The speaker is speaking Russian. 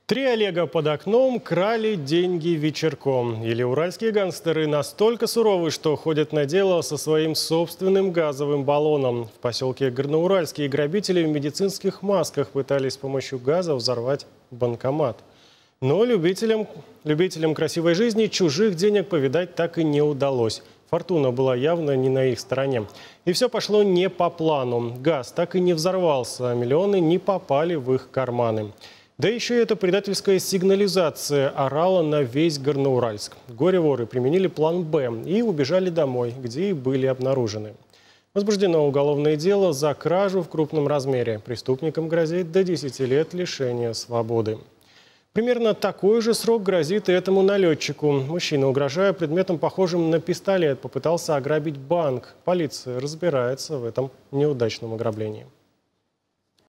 Три Олега под окном крали деньги вечерком. Или уральские гангстеры настолько суровы, что ходят на дело со своим собственным газовым баллоном. В поселке Горноуральские грабители в медицинских масках пытались с помощью газа взорвать банкомат. Но любителям красивой жизни чужих денег повидать так и не удалось. Фортуна была явно не на их стороне. И все пошло не по плану. Газ так и не взорвался, а миллионы не попали в их карманы. Да еще и эта предательская сигнализация орала на весь Горноуральск. Горе-воры применили план «Б» и убежали домой, где и были обнаружены. Возбуждено уголовное дело за кражу в крупном размере. Преступникам грозит до 10 лет лишения свободы. Примерно такой же срок грозит и этому налетчику. Мужчина, угрожая предметом, похожим на пистолет, попытался ограбить банк. Полиция разбирается в этом неудачном ограблении.